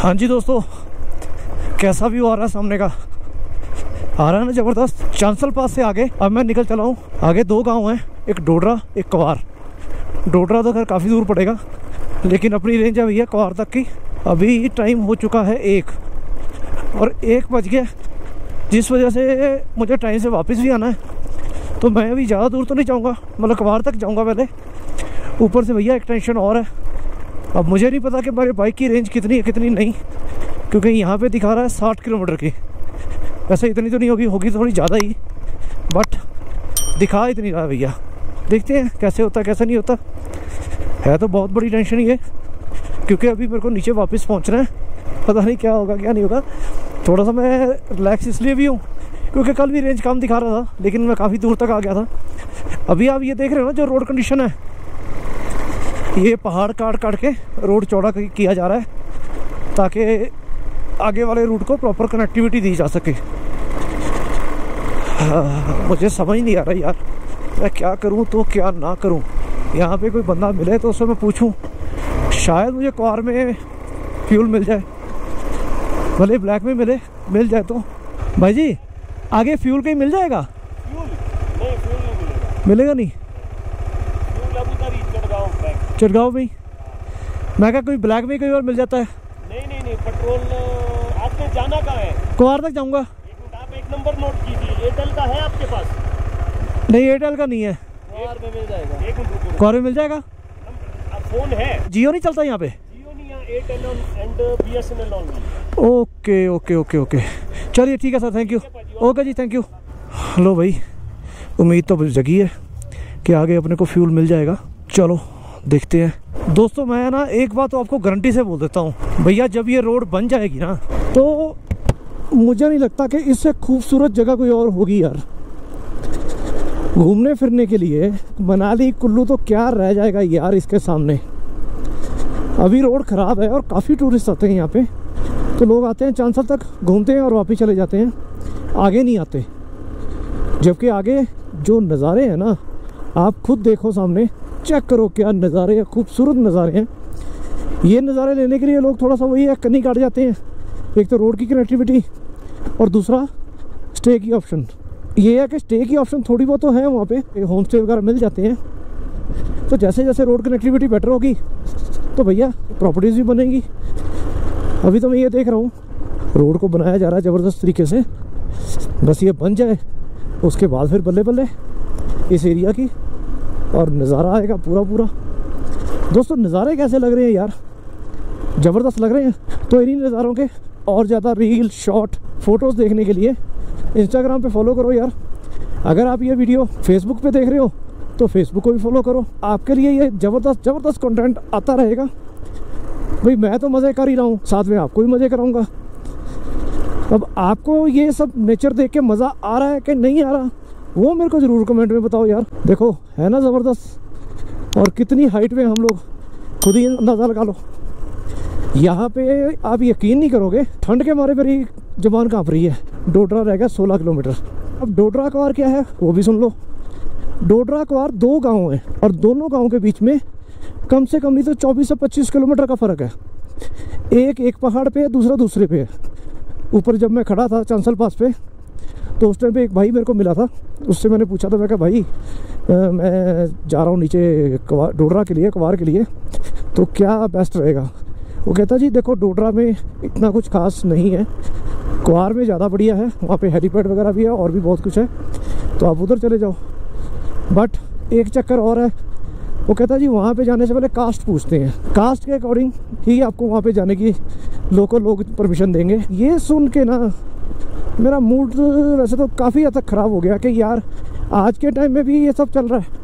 हाँ जी दोस्तों, कैसा व्यू आ रहा है सामने का, आ रहा है ना ज़बरदस्त। चांसल पास से आगे अब मैं निकल चला हूँ। आगे दो गांव हैं, एक डोडरा एक क्वार। डोडरा तो खैर काफ़ी दूर पड़ेगा, लेकिन अपनी रेंज है भैया क्वार तक की। अभी टाइम हो चुका है 1 और 1 बज गया, जिस वजह से मुझे टाइम से वापस भी आना है। तो मैं अभी ज़्यादा दूर तो नहीं जाऊँगा, मतलब क्वार तक जाऊँगा पहले। ऊपर से भैया एक टेंशन और है, अब मुझे नहीं पता कि मेरे बाइक की रेंज कितनी है कितनी नहीं, क्योंकि यहाँ पे दिखा रहा है 60 किलोमीटर की। वैसे इतनी तो नहीं होगी, होगी थोड़ी ज़्यादा ही, बट दिखा इतनी रहा है भैया। देखते हैं कैसे होता है कैसे नहीं होता है। तो बहुत बड़ी टेंशन ही है, क्योंकि अभी मेरे को नीचे वापस पहुँचना है। पता नहीं क्या होगा क्या नहीं होगा। थोड़ा सा मैं रिलैक्स इसलिए भी हूँ क्योंकि कल भी रेंज कम दिखा रहा था, लेकिन मैं काफ़ी दूर तक आ गया था। अभी आप ये देख रहे हो ना जो रोड कंडीशन है, ये पहाड़ काट काट के रोड चौड़ा किया जा रहा है ताकि आगे वाले रूट को प्रॉपर कनेक्टिविटी दी जा सके। मुझे समझ नहीं आ रहा यार, मैं क्या करूं तो क्या ना करूं। यहाँ पे कोई बंदा मिले तो उससे मैं पूछूं, शायद मुझे कार में फ्यूल मिल जाए, भले ब्लैक में मिल जाए। तो भाई जी आगे फ्यूल कहीं मिल जाएगा? फ्यूल नहीं मिलेगा नहीं? चटगांव में? मैं क्या कोई ब्लैक में कहीं और मिल जाता है? नहीं पेट्रोल आपने जाना कहाँ है? क्वार तक जाऊंगा। आप एक नंबर नोट कीजिए, एयरटेल का है आपके पास? नहीं एयरटेल का नहीं है। क्वार में मिल जाएगा। क्वार में मिल जाएगा? फोन है? जियो नहीं चलता यहाँ पे? जियो नहीं, यहाँ Airtel and BSNL only. Okay okay okay okay, चलिए ठीक है sir, thank you. Okay ji, thank you. लो भाई, उम्मीद तो जगी है कि आगे अपने को फ्यूल मिल जाएगा। चलो देखते हैं। दोस्तों मैं ना एक बात तो आपको गारंटी से बोल देता हूँ भैया, जब ये रोड बन जाएगी ना तो मुझे नहीं लगता कि इससे खूबसूरत जगह कोई और होगी यार। घूमने फिरने के लिए मनाली कुल्लू तो क्या रह जाएगा यार इसके सामने। अभी रोड ख़राब है और काफ़ी टूरिस्ट आते हैं यहाँ पे, तो लोग आते हैं चांसल तक घूमते हैं और वापस चले जाते हैं, आगे नहीं आते। जबकि आगे जो नज़ारे हैं ना, आप खुद देखो सामने, चेक करो क्या नज़ारे हैं, खूबसूरत नज़ारे हैं। ये नज़ारे लेने के लिए लोग थोड़ा सा वही है कन्नी काट जाते हैं। एक तो रोड की कनेक्टिविटी और दूसरा स्टे की ऑप्शन। ये है कि स्टे की ऑप्शन थोड़ी बहुत तो है वहाँ पे, होम स्टे वगैरह मिल जाते हैं। तो जैसे जैसे रोड कनेक्टिविटी बेटर होगी तो भैया प्रॉपर्टीज़ भी बनेंगी। अभी तो मैं ये देख रहा हूँ रोड को बनाया जा रहा है ज़बरदस्त तरीके से, बस ये बन जाए उसके बाद फिर बल्ले बल्ले इस एरिया की और नज़ारा आएगा पूरा। दोस्तों नज़ारे कैसे लग रहे हैं यार, ज़बरदस्त लग रहे हैं। तो इन्हीं नज़ारों के और ज़्यादा रील शॉर्ट फोटोज़ देखने के लिए इंस्टाग्राम पे फॉलो करो यार। अगर आप ये वीडियो फेसबुक पे देख रहे हो तो फेसबुक को भी फॉलो करो। आपके लिए ये ज़बरदस्त कंटेंट आता रहेगा भाई। मैं तो मज़े कर ही रहा हूँ, साथ में आपको भी मज़े कराऊँगा। अब आपको ये सब नेचर देख के मज़ा आ रहा है कि नहीं आ रहा, वो मेरे को ज़रूर कमेंट में बताओ यार। देखो है ना ज़बरदस्त, और कितनी हाइट पे हम लोग, खुद ही अंदाज़ा लगा लो। यहाँ पे आप यकीन नहीं करोगे, ठंड के मारे मेरी ज़ुबान काँप रही है। डोडरा रह गया 16 किलोमीटर। अब डोडरा क्वार क्या है वो भी सुन लो। डोडरा क्वार 2 गाँव हैं और दोनों गाँव के बीच में कम से कम नहीं तो 24 से 25 किलोमीटर का फ़र्क है। एक पहाड़ पे है, दूसरा दूसरे पे है। ऊपर जब मैं खड़ा था चांसल पास पे तो उस टाइम पे एक भाई मेरे को मिला था, उससे मैंने पूछा था, मैं कहा भाई मैं जा रहा हूँ नीचे डोडरा के लिए, क्वार के लिए, तो क्या बेस्ट रहेगा? वो कहता जी देखो डोडरा में इतना कुछ खास नहीं है, क्वार में ज़्यादा बढ़िया है, वहाँ पे हेलीपैड वगैरह भी है और भी बहुत कुछ है, तो आप उधर चले जाओ। बट एक चक्कर और है, वो कहता जी वहाँ पे जाने से पहले कास्ट पूछते हैं, कास्ट के अकॉर्डिंग ही आपको वहाँ पे जाने की लोकल लोग परमिशन देंगे। ये सुन के ना मेरा मूड वैसे तो काफ़ी हद तक ख़राब हो गया कि यार आज के टाइम में भी ये सब चल रहा है।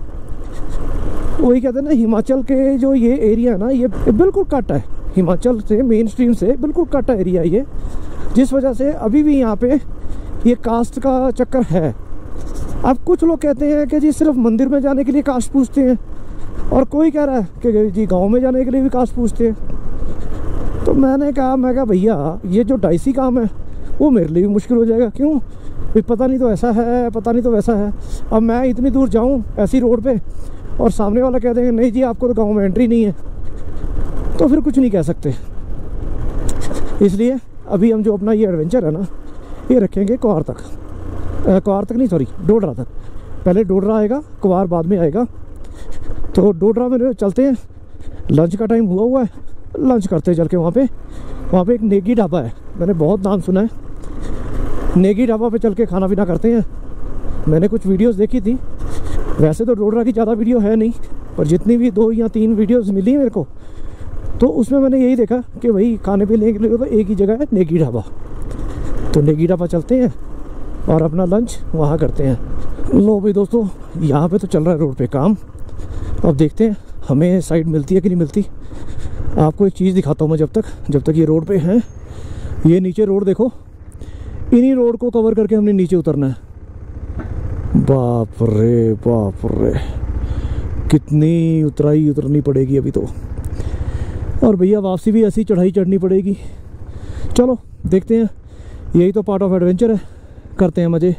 वही कहते हैं ना, हिमाचल के जो ये एरिया है ना, ये बिल्कुल कट है हिमाचल से, मेन स्ट्रीम से बिल्कुल कट एरिया ये, जिस वजह से अभी भी यहाँ पे ये कास्ट का चक्कर है। अब कुछ लोग कहते हैं कि जी सिर्फ मंदिर में जाने के लिए कास्ट पूछते हैं, और कोई कह रहा है कि जी गांव में जाने के लिए भी कास्ट पूछते हैं। तो मैं कहा भैया ये जो डाइसी काम है वो मेरे लिए भी मुश्किल हो जाएगा। क्यों भाई, पता नहीं तो ऐसा है, पता नहीं तो वैसा है। अब मैं इतनी दूर जाऊँ ऐसी रोड पे और सामने वाला कह देंगे नहीं जी आपको तो गाँव में एंट्री नहीं है, तो फिर कुछ नहीं कह सकते। इसलिए अभी हम जो अपना ये एडवेंचर है ना, ये रखेंगे क्वार तक। क्वार तक नहीं, सॉरी, डोडरा तक। पहले डोडरा आएगा, क्वार बाद में आएगा। तो डोडरा में चलते हैं, लंच का टाइम हुआ है, लंच करते हैं चल के। वहाँ पे एक नेगी ढाबा है, मैंने बहुत नाम सुना है। नेगी ढाबा पे चल के खाना पीना करते हैं। मैंने कुछ वीडियोस देखी थी, वैसे तो डोडरा की ज़्यादा वीडियो है नहीं, पर जितनी भी 2 या 3 वीडियोस मिली मेरे को, तो उसमें मैंने यही देखा कि भाई खाने पीने के लिए तो एक ही जगह है, नेगी ढाबा। तो नेगी ढाबा चलते हैं और अपना लंच वहाँ करते हैं। लो भाई दोस्तों, यहाँ पे तो चल रहा है रोड पे काम। अब देखते हैं हमें साइड मिलती है कि नहीं मिलती। आपको एक चीज़ दिखाता हूँ मैं जब तक ये रोड पे हैं। ये नीचे रोड देखो, इन्हीं रोड को कवर करके हमने नीचे उतरना है। बाप रे, कितनी उतरनी पड़ेगी अभी तो। और भैया वापसी भी ऐसी चढ़ाई चढ़नी पड़ेगी। चलो देखते हैं, यही तो पार्ट ऑफ एडवेंचर है, करते हैं मज़े।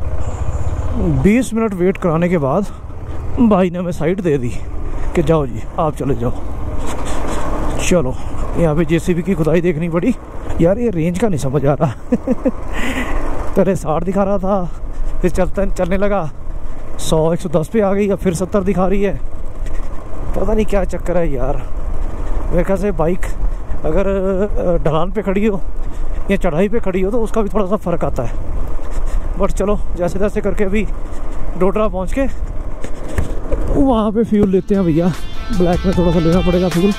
20 मिनट वेट कराने के बाद भाई ने हमें साइड दे दी कि जाओ जी, आप चले जाओ। चलो, यहाँ पे जेसीबी की खुदाई देखनी पड़ी। यार ये रेंज का नहीं समझ आ रहा। पहले 60 दिखा रहा था, फिर चलने लगा 100-110 पे आ गई, अब फिर 70 दिखा रही है। पता नहीं क्या चक्कर है यार। मेरे ख्याल से बाइक अगर ढलान पे खड़ी हो या चढ़ाई पे खड़ी हो तो उसका भी थोड़ा सा फ़र्क आता है। बट चलो, जैसे तैसे करके अभी डोडरा पहुँच के वहाँ पे फ्यूल लेते हैं भैया। ब्लैक में थोड़ा सा लेना पड़ेगा फ्यूल।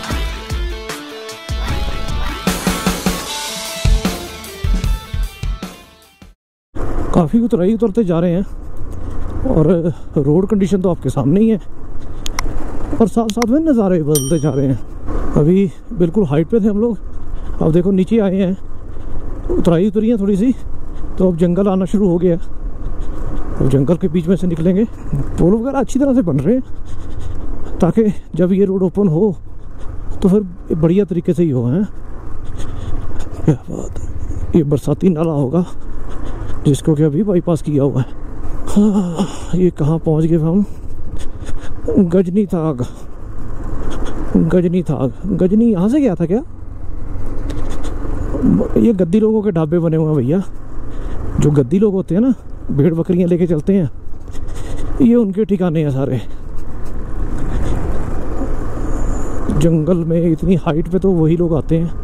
काफ़ी उतरते जा रहे हैं और रोड कंडीशन तो आपके सामने ही है, और साथ में नज़ारे बदलते जा रहे हैं। अभी बिल्कुल हाइट पे थे हम लोग, अब देखो नीचे आए हैं, उतरी है थोड़ी सी, तो अब जंगल आना शुरू हो गया। अब जंगल के बीच में से निकलेंगे। पुल वगैरह अच्छी तरह से बन रहे हैं ताकि जब ये रोड ओपन हो तो फिर बढ़िया तरीके से ही हो। हैं क्या बात है। ये बरसाती नाला होगा जिसको कि अभी बाईपास किया हुआ है। हाँ, ये कहाँ पहुँच गए हम? गजनी गजनी यहाँ से गया था क्या? ये गद्दी लोगों के ढाबे बने हुए हैं भैया। जो गद्दी लोग होते हैं ना, भेड़ बकरियां लेके चलते हैं, ये उनके ठिकाने हैं सारे। जंगल में इतनी हाइट पे तो वही लोग आते हैं,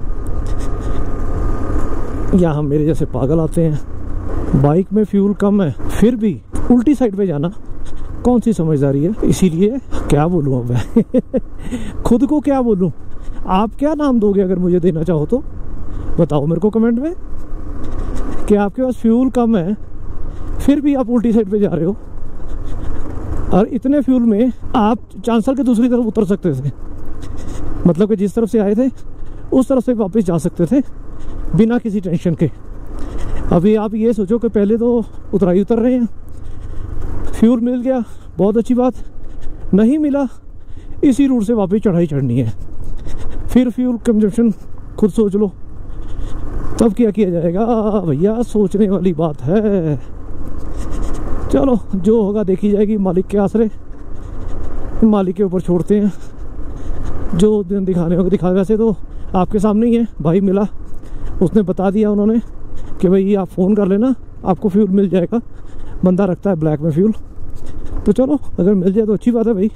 यहाँ मेरे जैसे पागल आते हैं। बाइक में फ्यूल कम है, फिर भी उल्टी साइड पे जाना कौन सी समझदारी है। इसीलिए क्या बोलूँ अब मैं खुद को क्या बोलूँ। आप क्या नाम दोगे अगर मुझे देना चाहो तो बताओ मेरे को कमेंट में कि आपके पास फ्यूल कम है फिर भी आप उल्टी साइड पे जा रहे हो, और इतने फ्यूल में आप चांसल के दूसरी तरफ उतर सकते थे। मतलब कि जिस तरफ से आए थे उस तरफ से वापस जा सकते थे बिना किसी टेंशन के। अभी आप ये सोचो कि पहले तो उतर रहे हैं, फ्यूल मिल गया, बहुत अच्छी बात। नहीं मिला, इसी रूट से वापस चढ़ाई चढ़नी है, फिर फ्यूल कंजप्शन खुद सोच लो। तब क्या किया जाएगा भैया, सोचने वाली बात है। चलो जो होगा देखी जाएगी, मालिक के आसरे, मालिक के ऊपर छोड़ते हैं। जो दिन दिखाने होगा दिखा। वैसे तो आपके सामने ही है, भाई मिला, उसने बता दिया उन्होंने कि भाई आप फ़ोन कर लेना, आपको फ्यूल मिल जाएगा। बंदा रखता है ब्लैक में फ्यूल, तो चलो अगर मिल जाए तो अच्छी बात है भाई।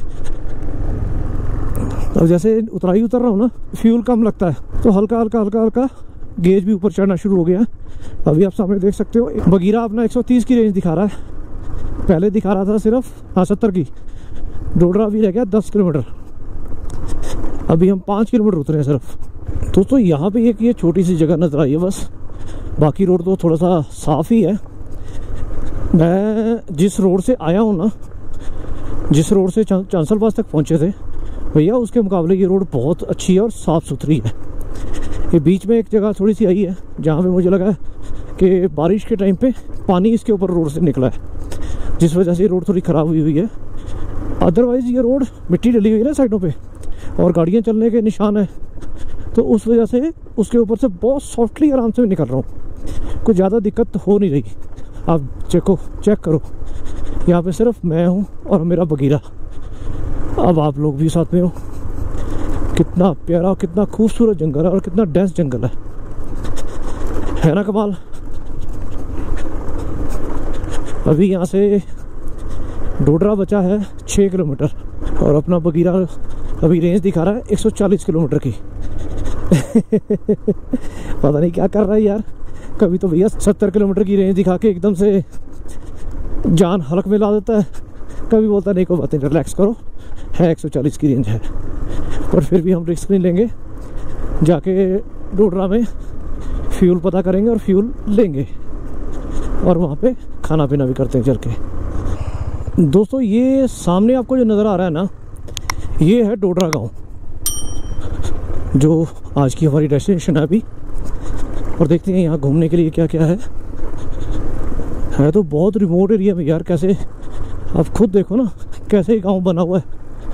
अब जैसे उतर रहा हूँ ना, फ्यूल कम लगता है तो हल्का गेज भी ऊपर चढ़ना शुरू हो गया। अभी आप सामने देख सकते हो बगीरा अपना 130 की रेंज दिखा रहा है, पहले दिखा रहा था सिर्फ 70 की। डोडरा भी रह गया 10 किलोमीटर, अभी हम 5 किलोमीटर उतरे हैं सिर्फ। दोस्तों यहाँ पे एक ये छोटी सी जगह नजर आई है बस, बाकी रोड तो थोड़ा सा साफ ही है। मैं जिस रोड से आया हूँ ना, जिस रोड से चांसल पास तक पहुँचे थे भैया, उसके मुकाबले ये रोड बहुत अच्छी है और साफ़ सुथरी है। ये बीच में एक जगह थोड़ी सी आई है जहाँ पे मुझे लगा कि बारिश के टाइम पे पानी इसके ऊपर रोड से निकला है, जिस वजह से ये रोड थोड़ी ख़राब हुई है। अदरवाइज़ ये रोड मिट्टी डली हुई है ना साइडों पे, और गाड़ियाँ चलने के निशान है, तो उस वजह से उसके ऊपर से बहुत सॉफ्टली आराम से निकल रहा हूँ, कोई ज़्यादा दिक्कत हो नहीं रही। आप चेक करो, यहाँ पे सिर्फ मैं हूँ और मेरा बगीरा। अब आप लोग भी साथ में हो कितना प्यारा, कितना खूबसूरत जंगल है और कितना डेंस जंगल है ना कमाल। अभी यहाँ से डोडरा बचा है 6 किलोमीटर और अपना बगीरा अभी रेंज दिखा रहा है 140 किलोमीटर की। पता नहीं क्या कर रहा है यार। कभी तो भैया 70 किलोमीटर की रेंज दिखा के एकदम से जान हलक में ला देता है, कभी बोलता नहीं कोई बात नहीं रिलैक्स करो, है 140 की रेंज है। पर फिर भी हम रिस्क नहीं लेंगे, जाके डोडरा में फ्यूल पता करेंगे और फ्यूल लेंगे और वहाँ पे खाना पीना भी करते हैं चल के। दोस्तों ये सामने आपको जो नज़र आ रहा है ना, ये है डोडरा गांव, जो आज की हमारी डेस्टिनेशन है अभी। और देखते हैं यहाँ घूमने के लिए क्या क्या है तो बहुत रिमोट एरिया में यार। कैसे आप खुद देखो ना कैसे गांव बना हुआ है,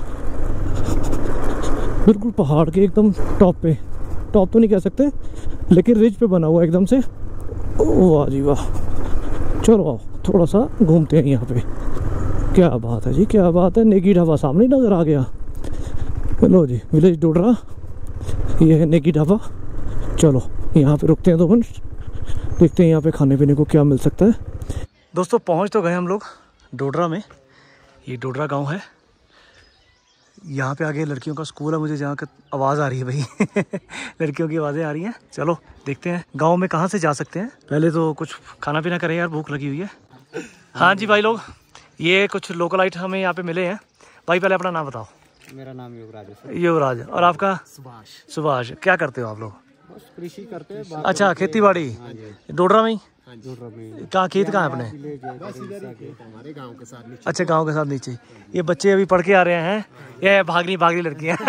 बिल्कुल पहाड़ के एकदम टॉप पे, टॉप तो नहीं कह सकते लेकिन रिज पे बना हुआ है एकदम से। वाह जी वाह, चलो आओ थोड़ा सा घूमते हैं यहाँ पे। क्या बात है जी, क्या बात है। नेगी ढाबा सामने नज़र आ गया। लो जी विलेज डोडरा, ये है नेगी ढाबा। चलो यहाँ पे रुकते हैं 2 मिनट, देखते हैं यहाँ पे खाने पीने को क्या मिल सकता है। दोस्तों पहुँच तो गए हम लोग डोडरा में। ये डोडरा गांव है, यहाँ पे आगे लड़कियों का स्कूल है। मुझे जहाँ का आवाज़ आ रही है भाई लड़कियों की आवाज़ें आ रही हैं। चलो देखते हैं गांव में कहाँ से जा सकते हैं। पहले तो कुछ खाना पीना करें यार, भूख लगी हुई है। हाँ जी भाई लोग, ये कुछ लोकल आइटम हमें यहाँ पे मिले हैं। भाई पहले अपना नाम बताओ। मेरा नाम युवराज है। युवराज। और आपका? सुभाष। सुभाष। क्या करते हो आप लोग? कृषि करते हैं। अच्छा खेती बाड़ी डोडरा में ही? कहाँ खेत कहाँ है अपने? हमारे गांव के साथ नीचे। अच्छा गांव के साथ नीचे। ये बच्चे अभी पढ़ के आ रहे हैं, ये भागनी लड़कियां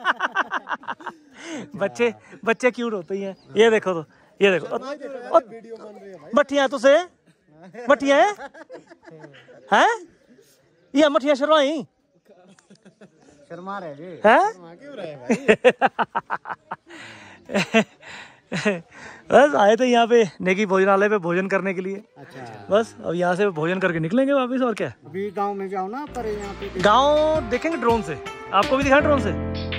बच्चे क्यूट होते ही हैं। ये देखो तो, ये देखो मठिया तुसे मठिया है ये मठिया शर्माई शर्मा रहे बस आए थे यहाँ पे नेगी भोजनालय पे भोजन करने के लिए। अच्छा। बस अब यहाँ से भोजन करके निकलेंगे वापस। और क्या अभी गांव में जाओ ना, पर यहाँ पे गांव देखेंगे ड्रोन से। आपको भी दिखाएं ड्रोन से?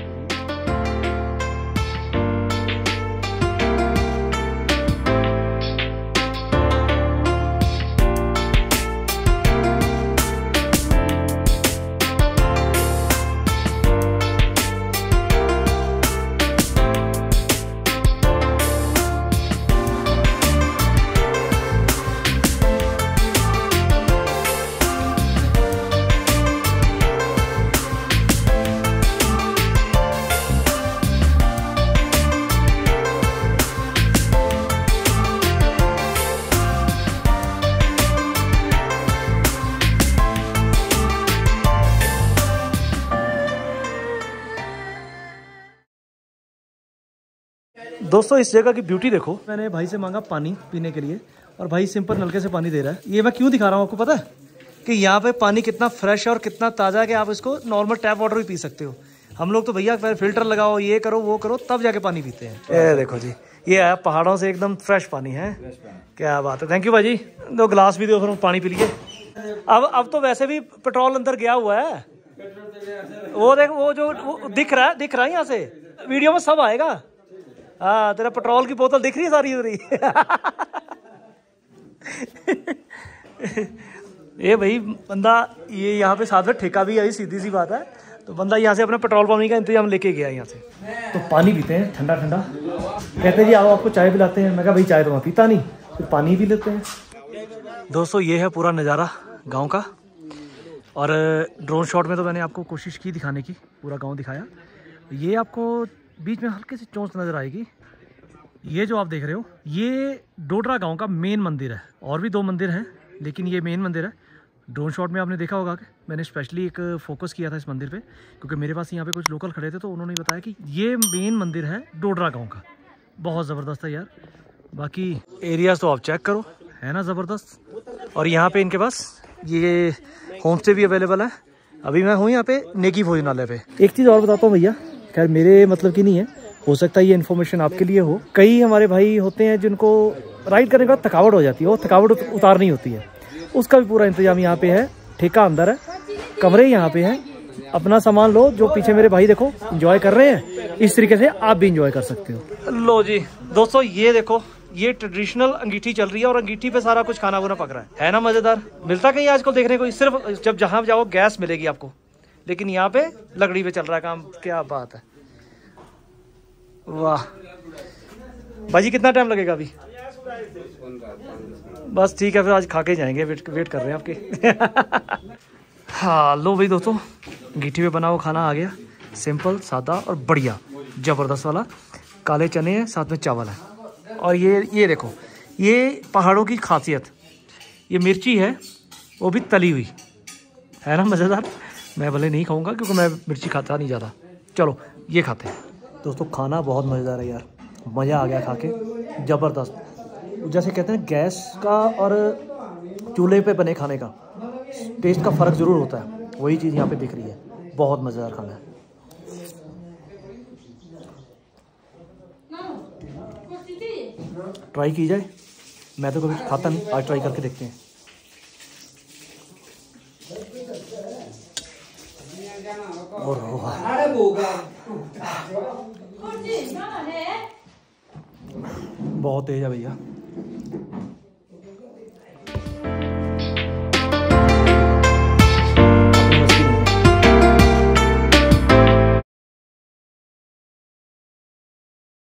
दोस्तों इस जगह की ब्यूटी देखो। मैंने भाई से मांगा पानी पीने के लिए और भाई सिंपल नलके से पानी दे रहा है। ये मैं क्यों दिखा रहा हूँ आपको पता है? कि यहाँ पे पानी कितना फ्रेश है और कितना ताज़ा है कि आप इसको नॉर्मल टैप वाटर भी पी सकते हो। हम लोग तो भैया फिल्टर लगाओ, ये करो वो करो, तब जाके पानी पीते हैं। ये देखो जी, ये है पहाड़ों से एकदम फ्रेश पानी है। क्या बात है, थैंक यू भाई जी। 2 गिलास भी दो फिर पानी पी लिए। अब तो वैसे भी पेट्रोल अंदर गया हुआ है। वो देख, वो जो दिख रहा है यहाँ से, वीडियो में सब आएगा। हाँ तेरा पेट्रोल की बोतल दिख रही है सारी उधर ही ये भाई बंदा, ये यहाँ पे साथ में ठेका भी है, सीधी सी बात है। तो बंदा यहाँ से अपना पेट्रोल पानी का इंतजाम लेके गया यहाँ से। तो पानी पीते हैं ठंडा ठंडा। कहते जी आओ आपको चाय पिलाते हैं। मैं कहा भाई चाय तो मैं पीता नहीं, फिर पानी भी लेते हैं। दोस्तों ये है पूरा नज़ारा गाँव का। और ड्रोन शॉट में तो मैंने आपको कोशिश की दिखाने की, पूरा गाँव दिखाया। ये आपको बीच में हल्की सी चोंच नज़र आएगी। ये जो आप देख रहे हो ये डोडरा गांव का मेन मंदिर है। और भी 2 मंदिर हैं लेकिन ये मेन मंदिर है। ड्रोन शॉट में आपने देखा होगा कि मैंने स्पेशली एक फोकस किया था इस मंदिर पे, क्योंकि मेरे पास यहाँ पे कुछ लोकल खड़े थे तो उन्होंने बताया कि ये मेन मंदिर है डोडरा गांव का। बहुत ज़बरदस्त है यार। बाकी एरियाज तो आप चेक करो, है ना ज़बरदस्त। और यहाँ पे इनके पास ये होम स्टे भी अवेलेबल है। अभी मैं हूँ यहाँ पे नेगी भोजनालय पे। एक चीज़ और बताता हूँ भैया, खैर मेरे मतलब की नहीं है, हो सकता है ये इन्फॉर्मेशन आपके लिए हो। कई हमारे भाई होते हैं जिनको राइड करने के बाद थकावट हो जाती है, वो थकावट उतारनी होती है, उसका भी पूरा इंतजाम यहाँ पे है। ठेका अंदर है, कमरे यहाँ पे हैं, अपना सामान लो। जो पीछे मेरे भाई देखो एंजॉय कर रहे हैं, इस तरीके से आप भी इंजॉय कर सकते हो। लो जी दोस्तों, ये देखो, ये ट्रेडिशनल अंगीठी चल रही है और अंगीठी पे सारा कुछ खाना वाना पक रहा है ना मजेदार। मिलता कहीं आजकल देखने को, सिर्फ जब जहां जाओ गैस मिलेगी आपको, लेकिन यहाँ पे लकड़ी पे चल रहा है काम। क्या बात है, वाह भाजी। कितना टाइम लगेगा अभी? बस ठीक है, फिर आज खा के जाएंगे, वेट कर रहे हैं आपके। हाँ लो भाई दोस्तों, अंगीठी पे बना हुआ खाना आ गया, सिंपल सादा और बढ़िया ज़बरदस्त वाला। काले चने हैं, साथ में चावल है, और ये देखो, ये पहाड़ों की खासियत, ये मिर्ची है, वो भी तली हुई है ना, मज़ेदार। मैं भले नहीं खाऊंगा क्योंकि मैं मिर्ची खाता नहीं ज़्यादा। चलो ये खाते हैं दोस्तों। खाना बहुत मज़ेदार है यार, मज़ा आ गया खा के, ज़बरदस्त। जैसे कहते हैं गैस का और चूल्हे पे बने खाने का टेस्ट का फ़र्क ज़रूर होता है, वही चीज़ यहाँ पे दिख रही है। बहुत मज़ेदार खाना है। ट्राई की जाए, मैं तो कभी खाता नहीं, आज ट्राई करके देखते हैं। और बहुत तेज है भैया।